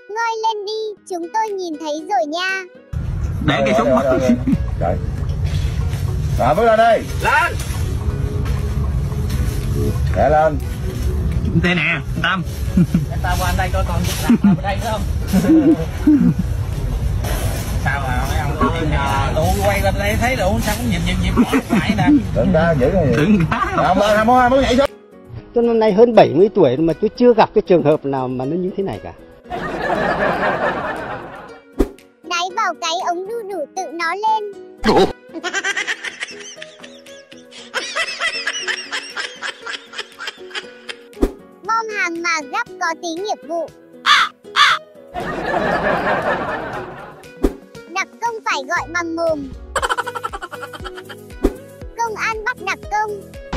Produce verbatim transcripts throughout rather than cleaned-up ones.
Ngoi lên đi, chúng tôi nhìn thấy rồi nha. Để cái súng rồi, rồi, rồi. Rồi. Rồi bước lên đi. lên. Để lên. Đây nè, Tâm. Em ta qua anh đây coi còn việc làm nào ở đây nữa không? Sao mà mấy ông ơi, nhờ đủ quay lên đây thấy đủ sao cũng nhịp nhịp nhịp bỏ lại nè. Đừng ra giữ cái gì. Đừng phá. Không lên, không muốn, muốn nhảy xuống. Tôi năm nay hơn bảy mươi tuổi mà tôi chưa gặp cái trường hợp nào mà nó như thế này cả. Đáy vào cái ống đu đủ tự nó lên. Bom hàng mà gắp có tí nghiệp vụ. Đặc công phải gọi bằng mồm. Công an bắt đặc công.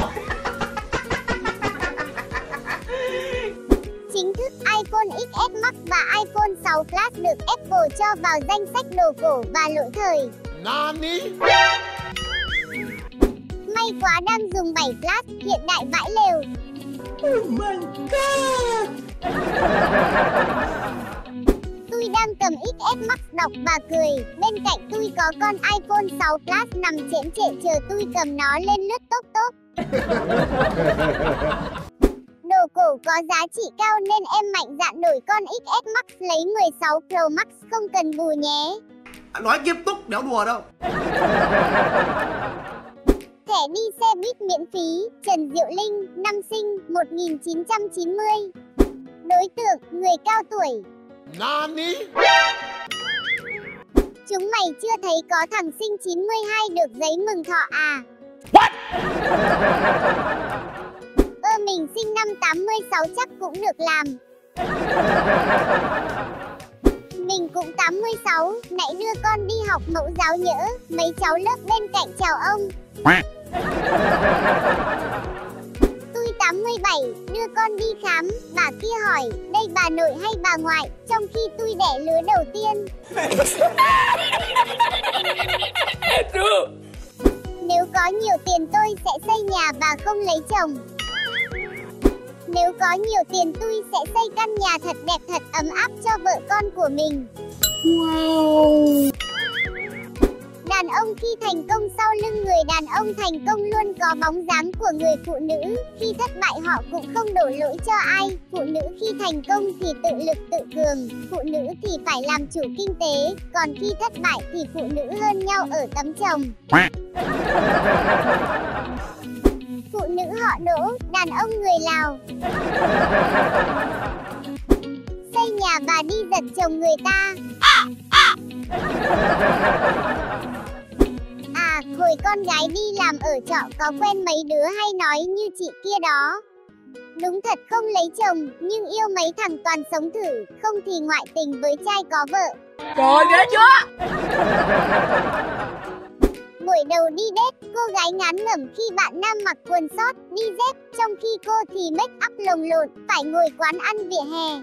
Chính thức iPhone ích ét Max và iPhone sáu Plus được Apple cho vào danh sách đồ cổ và lỗi thời. Nani? May quá đang dùng bảy Plus, hiện đại vãi lều. Oh my god. Tôi đang cầm ích ét Max đọc và cười. Bên cạnh tôi có con iPhone sáu Plus nằm chễm chệ chờ tôi cầm nó lên lướt tốp tốp. Đồ cổ có giá trị cao nên em mạnh dạn đổi con ích ét Max lấy mười sáu Pro Max không cần bù nhé. Anh nói nghiêm túc, đéo đùa đâu. Thẻ đi xe buýt miễn phí, Trần Diệu Linh, năm sinh, một nghìn chín trăm chín mươi. Đối tượng, người cao tuổi. Nani? Chúng mày chưa thấy có thằng sinh chín mươi hai được giấy mừng thọ à? What? Ơ mình sinh năm tám mươi sáu chắc cũng được làm. Mình cũng tám mươi sáu, nãy đưa con đi học mẫu giáo nhỡ, mấy cháu lớp bên cạnh chào ông. Tôi tám mươi bảy, đưa con đi khám, bà kia hỏi, đây bà nội hay bà ngoại, trong khi tôi đẻ lứa đầu tiên. Nếu có nhiều tiền tôi sẽ xây nhà và không lấy chồng. Nếu có nhiều tiền tôi sẽ xây căn nhà thật đẹp thật ấm áp cho vợ con của mình. Wow. Đàn ông khi thành công sau lưng người đàn ông thành công luôn có bóng dáng của người phụ nữ. Khi thất bại họ cũng không đổ lỗi cho ai. Phụ nữ khi thành công thì tự lực tự cường. Phụ nữ thì phải làm chủ kinh tế. Còn khi thất bại thì phụ nữ hơn nhau ở tấm chồng. Phụ nữ họ Đỗ, đàn ông người Lào. Xây nhà và đi giật chồng người ta. À, hồi con gái đi làm ở trọ có quen mấy đứa hay nói như chị kia đó. Đúng thật không lấy chồng, nhưng yêu mấy thằng toàn sống thử, không thì ngoại tình với trai có vợ. Trời ghê chưa? Buổi đầu đi date, cô gái ngán ngẩm khi bạn nam mặc quần short, đi dép, trong khi cô thì make up lồng lộn, phải ngồi quán ăn vỉa hè.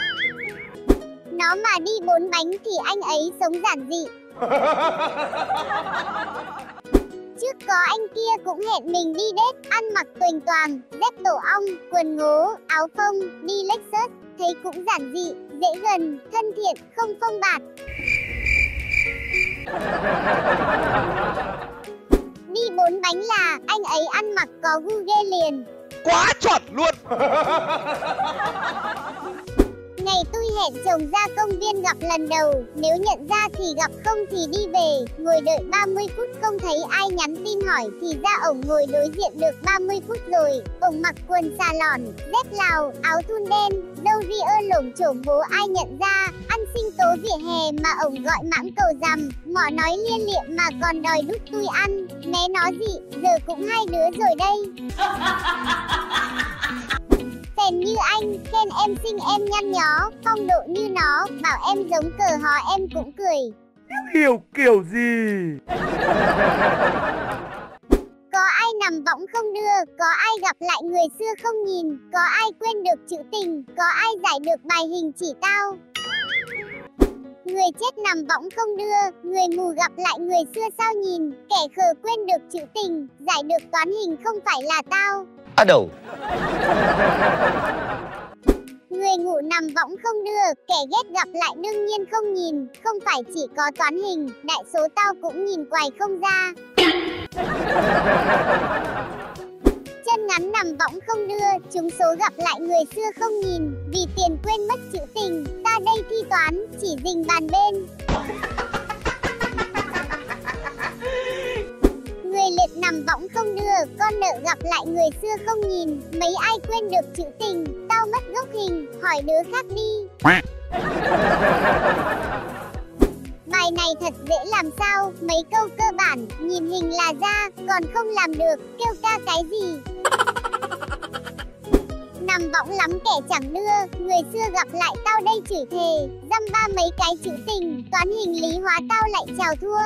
Nó mà đi bốn bánh thì anh ấy sống giản dị. Trước có anh kia cũng hẹn mình đi date, ăn mặc tuềnh toàng, dép tổ ong, quần ngố, áo phông, đi Lexus, thấy cũng giản dị, dễ gần, thân thiện, không phông bạt. Đi bốn bánh là anh ấy ăn mặc có gu ghê liền. Quá chuẩn luôn. Ngày tôi hẹn chồng ra công viên gặp lần đầu, nếu nhận ra thì gặp không thì đi về, ngồi đợi ba mươi phút không thấy ai nhắn tin hỏi thì ra ổng ngồi đối diện được ba mươi phút rồi, ổng mặc quần xà lòn, dép Lào, áo thun đen, râu ria lổm chổm bố ai nhận ra, ăn sinh tố vỉa hè mà ổng gọi mãng cầu rằm, mỏ nói lia liệm mà còn đòi đút tôi ăn, mé nó gì, giờ cũng hai đứa rồi đây. Phèn như anh, khen em xinh em nhăn nhó, phong độ như nó, bảo em giống cờ hò em cũng cười. Hiểu kiểu gì? Có ai nằm võng không đưa, có ai gặp lại người xưa không nhìn, có ai quên được chữ tình, có ai giải được bài hình chỉ tao. Người chết nằm võng không đưa, người mù gặp lại người xưa sao nhìn, kẻ khờ quên được chữ tình, giải được toán hình không phải là tao. À đâu. Người ngủ nằm võng không đưa, kẻ ghét gặp lại đương nhiên không nhìn. Không phải chỉ có toán hình, đại số tao cũng nhìn quài không ra. Chân ngắn nằm võng không đưa, trúng số gặp lại người xưa không nhìn. Vì tiền quên mất chữ tình, ta đây thi toán, chỉ dình bàn bên. Người liệt nằm võng không đưa, con nợ gặp lại người xưa không nhìn. Mấy ai quên được chữ tình, tao mất gốc hình, hỏi đứa khác đi. Bài này thật dễ làm sao, mấy câu cơ bản, nhìn hình là ra, còn không làm được, kêu ca cái gì. Nằm võng lắm kẻ chẳng đưa, người xưa gặp lại tao đây chửi thề, dăm ba mấy cái chữ tình, toán hình lý hóa tao lại chào thua.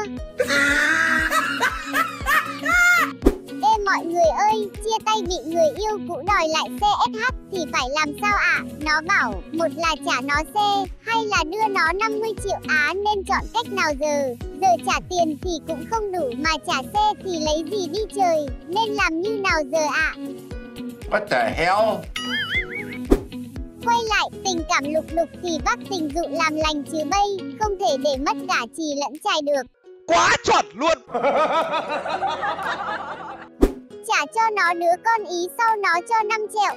Ê mọi người ơi, chia tay bị người yêu cũ đòi lại xe ét hát thì phải làm sao ạ? À? Nó bảo, một là trả nó xe, hay là đưa nó năm mươi triệu á, nên chọn cách nào giờ? Giờ trả tiền thì cũng không đủ mà trả xe thì lấy gì đi trời, nên làm như nào giờ ạ? À? What the hell? Quay lại, tình cảm lục đục thì bác tình dụ làm lành chứ bây, không thể để mất cả chì lẫn chài được. Quá chuẩn luôn. Trả cho nó đứa con ý sau nó cho năm triệu.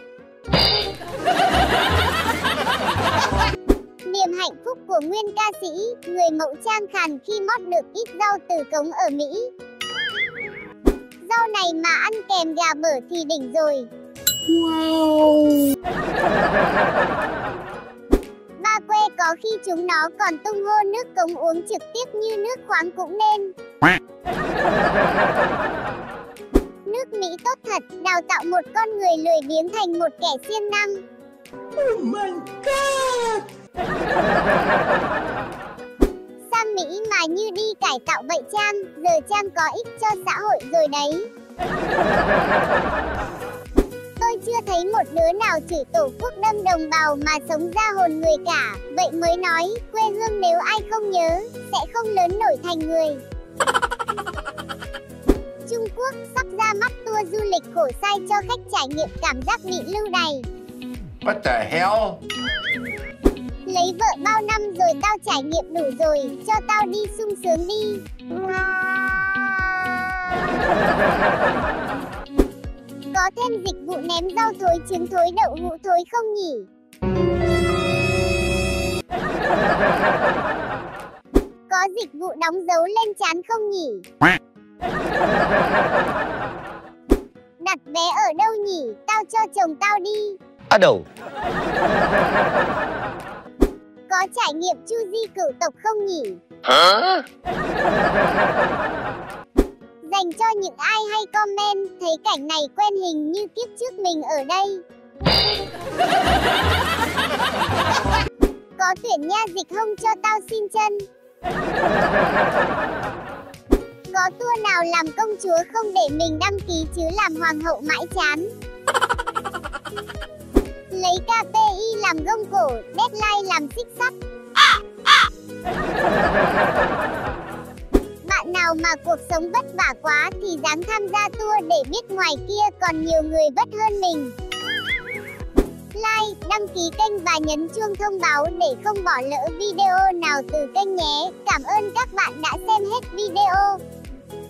Niềm hạnh phúc của nguyên ca sĩ, người mẫu trang khàn khi mót được ít rau từ cống ở Mỹ. Rau này mà ăn kèm gà bở thì đỉnh rồi. Wow. Ba que có khi chúng nó còn tung hô nước cống uống trực tiếp như nước khoáng cũng nên. Nước Mỹ tốt thật, đào tạo một con người lười biếng thành một kẻ siêng năng. Oh my god. Sang Mỹ mà như đi cải tạo vậy Trang, giờ Trang có ích cho xã hội rồi đấy. Tôi chưa thấy một đứa nào chửi tổ quốc đâm đồng bào mà sống ra hồn người cả. Vậy mới nói, quê hương nếu ai không nhớ, sẽ không lớn nổi thành người. Trung Quốc sắp ra mắt tour du lịch khổ sai cho khách trải nghiệm cảm giác bị lưu đày. What the hell? Lấy vợ bao năm rồi tao trải nghiệm đủ rồi, cho tao đi sung sướng đi. Có thêm dịch vụ ném rau thối trứng thối đậu hũ thối không nhỉ? Có dịch vụ đóng dấu lên trán không nhỉ? Đặt vé ở đâu nhỉ? Tao cho chồng tao đi. Ở đâu? Có trải nghiệm chu di cửu tộc không nhỉ? Hả? Dành cho những ai hay comment thấy cảnh này quen hình như kiếp trước mình ở đây. Có tuyển nha dịch không cho tao xin chân. Có tour nào làm công chúa không để mình đăng ký chứ làm hoàng hậu mãi chán. Lấy ca pê i làm gông cổ, deadline làm xích sắt. Bạn nào mà cuộc sống vất vả quá thì dám tham gia tour để biết ngoài kia còn nhiều người vất hơn mình. Like, đăng ký kênh và nhấn chuông thông báo để không bỏ lỡ video nào từ kênh nhé. Cảm ơn các bạn đã xem hết video.